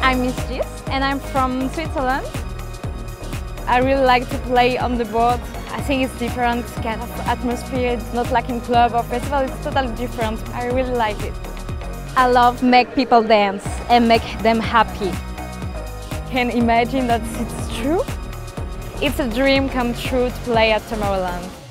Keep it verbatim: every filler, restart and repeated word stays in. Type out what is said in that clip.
I'm Miss Ghyss and I'm from Switzerland. I really like to play on the board. I think it's different kind of atmosphere. It's not like in club or festival, it's totally different. I really like it. I love make people dance and make them happy. Can imagine that it's true? It's a dream come true to play at Tomorrowland.